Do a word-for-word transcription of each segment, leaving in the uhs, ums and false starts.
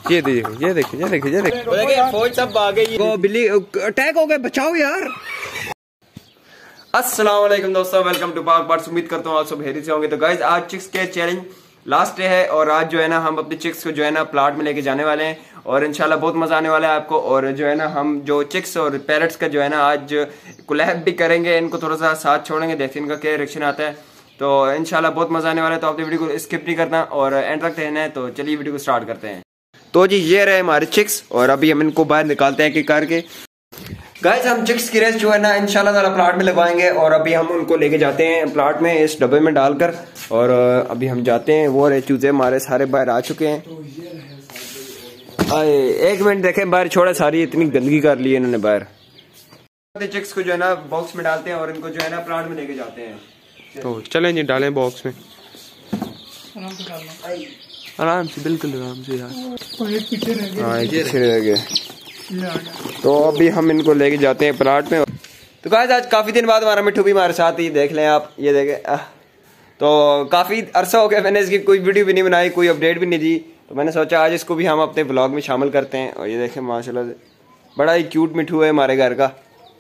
ये देखिए ये देखिए ये देखिए ये देखिए फौज सब आ गई। बिल्ली अटैक हो गए, बचाओ यार। अस्सलाम वालेकुम दोस्तों, वेलकम टू पाक पार्ट्स। उम्मीद करता हूँ आप सब हेरी से होंगे। तो गाइज आज चिक्स के चैलेंज लास्ट डे है और आज जो है ना हम अपने चिक्स को जो है ना प्लाट में लेके जाने वाले हैं और इंशाल्लाह बहुत मजा आने वाला है आपको। और जो है ना हम जो चिक्स और पैरट्स का जो है ना आज कोलैब भी करेंगे, इनको थोड़ा सा साथ छोड़ेंगे, देखते हैं इनका क्या रिएक्शन आता है। तो इंशाल्लाह बहुत मजा आने वाला है। तो आपने वीडियो को स्किप नहीं करना और एंड तक रहना है। तो चलिए वीडियो को स्टार्ट करते हैं। तो जी ये रहे हमारे चिक्स और अभी हम इनको बाहर निकालते हैं कि करके। गाइस हम चिक्स की रेस जो है ना इंशाल्लाह ताला प्लाट में लगवाएंगे और अभी हम उनको लेके जाते हैं प्लाट में इस डब्बे में डालकर। और अभी हम जाते हैं। वो रहे चूजे हमारे सारे बाहर आ चुके हैं। आए एक मिनट देखें, बाहर छोड़ा, सारी इतनी गंदगी कर ली इन्होंने बाहर। चिक्स को जो है ना बॉक्स में डालते हैं और इनको जो है ना प्लाट में लेके जाते हैं। तो चलें जी, डालें बॉक्स में आराम से, बिल्कुल आराम से यार। हाँ एक पीछे रह गए। तो अभी हम इनको लेके जाते हैं प्लाट में। तो गाइस आज काफी दिन बाद हमारा मिट्ठू भी हमारे साथ ही, देख लें आप, ये देखें। तो काफी अरसा हो गया मैंने इसकी कोई वीडियो भी नहीं बनाई, कोई अपडेट भी नहीं दी। तो मैंने सोचा आज इसको भी हम अपने व्लॉग में शामिल करते हैं। और ये देखें माशाल्लाह से बड़ा ही क्यूट मिट्ठू है हमारे घर का।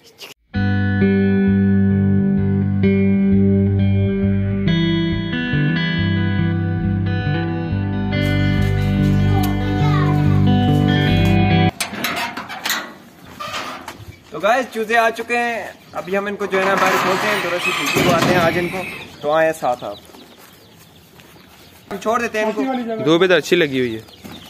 तो गाइस चूजे आ चुके हैं, अभी हम इनको जो है ना बाहर छोड़ते हैं। थोड़ा सी खुशी को आते हैं आज इनको। तो आए साथ आप, हम छोड़ देते हैं इनको। दो बेद अच्छी लगी हुई है।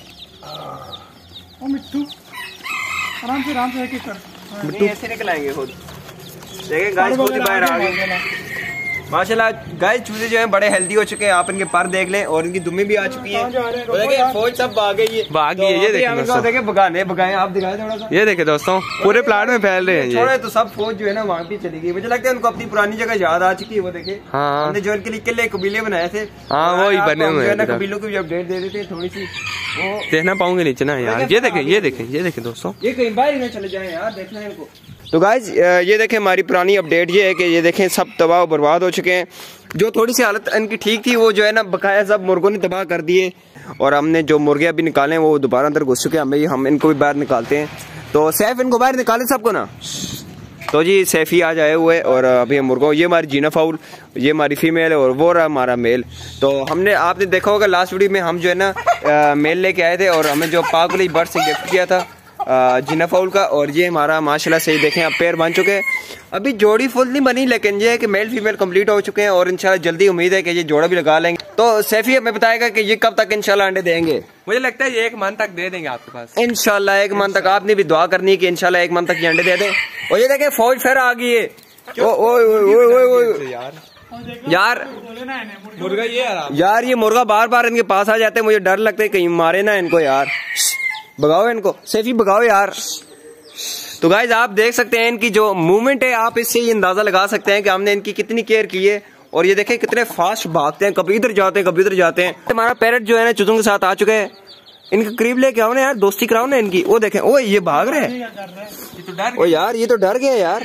ओ मिट्टू आराम से आराम से एक एक कर। मिट्टू ऐसे निकल आएंगे खुद। देखें गाइस खुद ही बाहर आ गए माशाल्लाह। गाइस चूजे जो हैं बड़े हेल्दी हो चुके हैं। आप इनके पर देख लें और इनकी दुम्मी भी आ चुकी है। देखिए फौज सब आ गई है, भाग गई है। ये देखिए देखें भगाने भगाए, आप दिखाए थोड़ा सा। ये देखे दोस्तों पूरे प्लाट में फैल रहे हैं। छोड़े तो सब फौज जो है ना वहाँ पे चली गई। मुझे लगता है उनको अपनी पुरानी जगह याद आ चुकी है। वो देखे हाँ। हमने जो इनके लिए किले कबीले बनाए थे, हाँ वही बने हुए हैं। कबीलों की भी अपडेट दे देते थोड़ी सी, वो देखना पाऊंगे नीचे ना यार। ये देखें ये देखें ये देखें दोस्तों, ये कहीं बाहर ही चले जाए यार, देखना है इनको। तो गाइस ये देखें हमारी पुरानी अपडेट ये है कि ये देखें सब तबाह बर्बाद हो चुके हैं। जो थोड़ी सी हालत इनकी ठीक थी वो जो है ना बकाया सब मुर्गों ने तबाह कर दिए। और हमने जो मुर्गे अभी निकाले वो दोबारा अंदर घुस चुके हैं। हमें हम इनको भी बाहर निकालते हैं। तो सैफ इनको बाहर निकाले सबको ना। तो जी सैफी आज आए हुए और अभी हम मुर्गों, ये हमारी जीना फाउल, ये हमारी फीमेल है और वो रहा हमारा मेल। तो हमने आपने देखा होगा लास्ट वीडियो में हम जो है ना मेल लेके आए थे और हमें जो पाक वाली बर्ड से गिफ्ट किया था जीना फाउल का। और ये हमारा माशाल्लाह से देखें अब पेयर बन चुके हैं। अभी जोड़ी फुल नहीं बनी लेकिन ये है कि मेल फीमेल कंप्लीट हो चुके हैं और इंशाल्लाह जल्दी उम्मीद है कि ये जोड़ा भी लगा लेंगे। तो सैफी हमें बताएगा कि ये कब तक इंशाल्लाह अंडे देंगे। मुझे लगता है ये एक मंथ तक दे देंगे आपके पास इंशाल्लाह। एक मंथ तक आपने भी दुआ करनी है कि इंशाल्लाह एक मंथ तक ये अंडे दे दें। और ये देखें फौज फिर आ गई है। ओ ओ ओ यार यार मुर्गा ये यार ये मुर्गा बार बार इनके पास आ जाते हैं। मुझे डर लगता है कहीं मारे ना इनको यार। भगाओ इनको, सैफी भगाओ यार। तो गाइज आप देख सकते हैं इनकी जो मूवमेंट है, आप इससे ये अंदाजा लगा सकते हैं कि हमने इनकी कितनी केयर की है। और ये देखें कितने फास्ट भागते हैं, कभी इधर जाते हैं कभी इधर जाते हैं। हमारा पैरट जो है ना चूजों के साथ आ चुके हैं। इनके करीब लेके आओ ना यार, दोस्ती कराओ ना इनकी। वो देखें ओ ये भाग रहे हैं। ओ यार ये तो डर गया यार।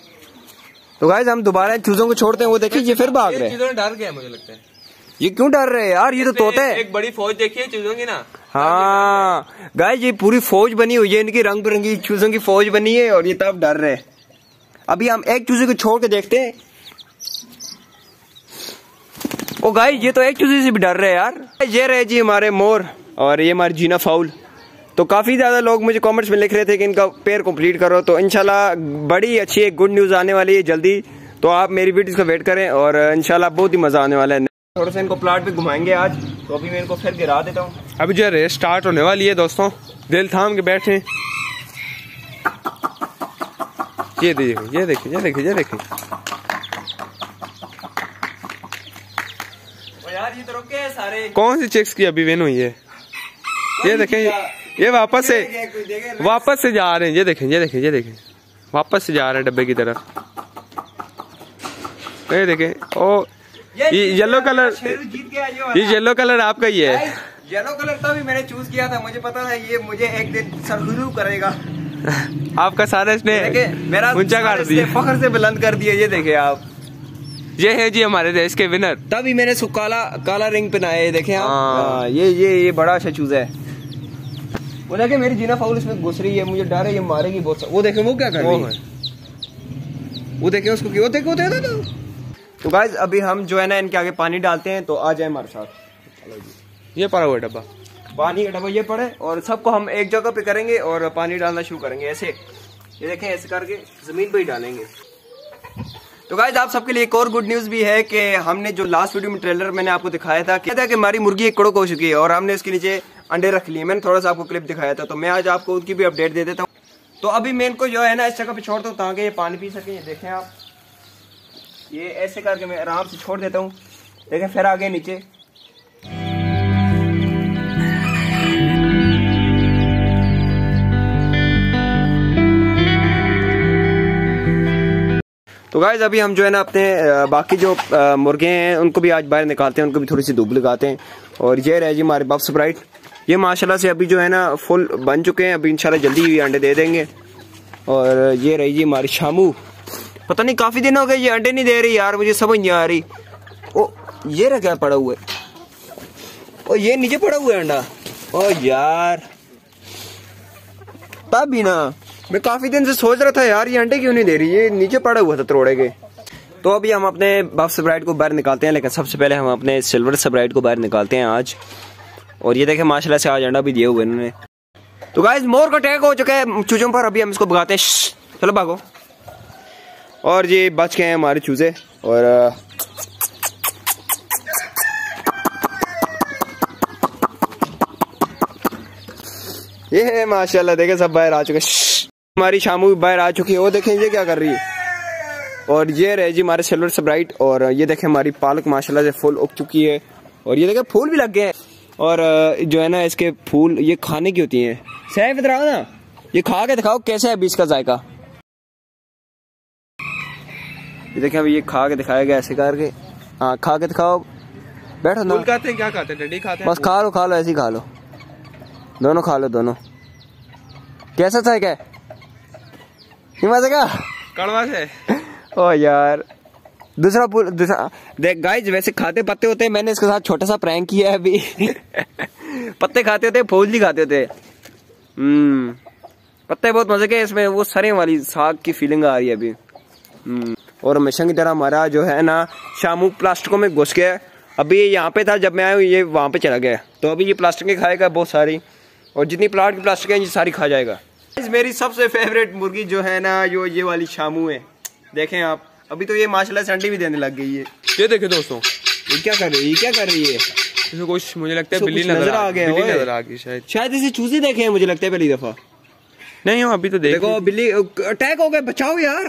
तो गाइज हम दोबारा चूजों को छोड़ते हैं। वो देखिए ये फिर भाग रहे हैं। डर गया मुझे लगता है। ये क्यों डर रहे हैं यार, ये तो तोते हैं। एक बड़ी फौज देखिए चूजों की ना। हाँ गाइस ये पूरी फौज बनी हुई है, इनकी रंग बिरंगी चूजों की फौज बनी है और ये तब डर रहे हैं। अभी हम एक चूजे को छोड़ के देखते हैं। ओ गाइस ये तो एक चूजे से भी डर रहे हैं यार। ये रहे जी हमारे मोर और ये हमारी जीना फाउल। तो काफी ज्यादा लोग मुझे कमेंट्स में लिख रहे थे कि इनका पेयर कंप्लीट करो। तो इंशाल्लाह बड़ी अच्छी एक गुड न्यूज आने वाली है जल्दी। तो आप मेरी वीडियोस का वेट करें और इंशाल्लाह बहुत ही मजा आने वाला है। थोड़ा सा इनको प्लाट पे घुमाएंगे आज। तो अभी मैं इनको फिर गिरा देता हूँ। अभी जो रेस स्टार्ट होने वाली है दोस्तों, दिल थाम के बैठे। ये देखिए ये देखिए ये देखिए ये देखिए यार ये तो रुके सारे। कौन सी चिक्स की अभी विन हुई है। ये देखें ये वापस से वापस से जा रहे हैं। ये देखें ये देखें ये देखें वापस से जा रहे हैं डब्बे की तरफ। ये देखें ओ ये येलो कलर, ये येलो कलर आपका ही है। येलो कलर तो भी मैंने चूज किया था, मुझे पता था ये मुझे एक दिन सरगुरू करेगा। आपका सारा इसने मेरा ऊंचा कर दिया, फखर से बुलंद कर दिया। ये देखे आप, ये है जी हमारे देश के विनर। तभी मैंने काला काला रिंग पहनाया है, देखे आप। ये ये ये बड़ा अच्छा चूजा है। वो देखे मेरी जीना फाउल इसमें घुस रही है, मुझे डर है ये मारेगी बहुत। वो देखे वो क्या कर रही है, वो देखे उसको क्यों देखे वो देखे तो, तो गाइस अभी हम जो है ना इनके आगे पानी डालते हैं, तो आ जाए हमारे साथ। ये पड़ा हुआ डब्बा, पानी का डब्बा ये पड़े और सबको हम एक जगह पे करेंगे और पानी डालना शुरू करेंगे ऐसे, ये देखें ऐसे करके जमीन पे ही डालेंगे। तो गाइस आप सबके लिए एक और गुड न्यूज भी है कि हमने जो लास्ट वीडियो में ट्रेलर मैंने आपको दिखाया था क्या था कि हमारी मुर्गी एक कड़क हो चुकी है और हमने उसके नीचे अंडे रख लिए। मैंने थोड़ा सा आपको क्लिप दिखाया था, तो मैं आज आपको उनकी भी अपडेट दे देता हूँ। तो अभी मैं इनको जो है ना इस जगह पे छोड़ता हूँ ताकि ये पानी पी सके। ये देखें आप, ये ऐसे करके मैं आराम से छोड़ देता हूँ। देखें फिर आगे नीचे, तो गाइस अभी हम जो है ना अपने बाकी जो मुर्गे हैं उनको भी आज बाहर निकालते हैं, उनको भी थोड़ी सी धूप लगाते हैं। और ये रहे जी हमारे बफ स्प्राइट, ये माशाल्लाह से अभी जो है ना फुल बन चुके हैं, अभी इंशाल्लाह जल्दी ही अंडे दे देंगे। और ये रही जी हमारी शामू, पता नहीं काफी दिन हो गए ये अंडे नहीं दे रही यार, मुझे समझ नहीं आ रही। ओ ये रहा क्या पड़ा हुआ है, ओ ये नीचे पड़ा हुआ है अंडा। ओ यार तब भी ना मैं काफी दिन से सोच रहा था यार ये अंडे क्यों नहीं दे रही, ये नीचे पड़ा हुआ था तोड़े के। तो अभी हम अपने बफ स्प्राइट को बाहर निकालते हैं, लेकिन सबसे पहले हम अपने सिल्वर स्प्राइट को बाहर निकालते हैं आज। और ये देखें माशाल्लाह से आज अंडा भी दिए हुए इन्होंने। तो गाइस मोर का अटैक हो चुका है चूजों पर, अभी हम इसको भगाते हैं, चलो भागो। और ये बच गए हैं हमारे चूजे। और ये है माशाल्लाह देखे सब बाहर आ चुके, हमारी शामू भी बाहर आ चुकी है। वो देखें ये क्या कर रही है। और ये रहे जी हमारे सिल्वर स्प्राइट, और ये देखें हमारी पालक माशाल्लाह से फुल उग चुकी है। और ये देखें फूल भी लग गए हैं। और जो है ना इसके फूल ये खाने की होती हैं। सैफ इधर आओ ना, ये खा के दिखाओ कैसा है अभी इसका जायका। ये देखें अभी ये खा के दिखाया गया ऐसे करके, हाँ खा के दिखाओ। बैठो ना, खाते हैं क्या खाते हैं, डंडी खाते हैं, बस खा लो खा लो ऐसे ही खा लो, दोनों खा लो दोनों। कैसा था क्या मजा का कड़वा से। ओ यार दूसरा दूसरा देख गाइस, वैसे खाते पत्ते होते हैं, मैंने इसके साथ छोटा सा प्रैंक किया है अभी। पत्ते खाते होते, फूल नहीं खाते होते। हम्म पत्ते बहुत मजे के, इसमें वो सरे वाली साग की फीलिंग आ रही है अभी। हम्म और हमेशा की तरह हमारा जो है ना शामू प्लास्टिकों में घुस गया। अभी यहाँ पे था जब मैं आया, ये वहां पे चला गया, तो अभी ये प्लास्टिक के खाएगा बहुत सारी, और जितनी प्लाट की प्लास्टिक है ये सारी खा जाएगा। मेरी सबसे फेवरेट मुर्गी जो है ना जो ये वाली शामू है, देखें आप, अभी तो ये माशाल्लाह से अंडे भी देने लग गई है। ये देखे दोस्तों, ये क्या कर रही है, ये क्या कर रही है, इसमें कुछ मुझे लगता है बिल्ली नजर आ गया, बिल्ली नजर आ गई शायद, शायद इसे चूजे देखे हैं मुझे लगता है पहली दफा। नहीं हो अभी तो देख देखो बिल्ली अटैक हो गए, बचाओ यार।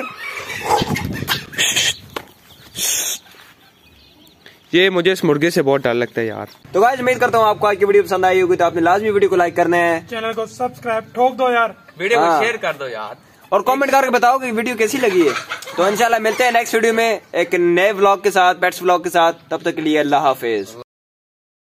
ये मुझे इस मुर्गे से बहुत डर लगता है यार। तो गाइस उम्मीद करता हूँ आपको आज की वीडियो पसंद आई होगी, तो आपने लाजमी वीडियो को लाइक करना है, चैनल को सब्सक्राइब ठोक दो यार, वीडियो को शेयर कर दो यार, और कमेंट करके बताओ कि वीडियो कैसी लगी है। तो इंशाल्लाह मिलते हैं नेक्स्ट वीडियो में एक नए व्लॉग के साथ, पेट्स व्लॉग के साथ। तब तक के लिए अल्लाह हाफिज।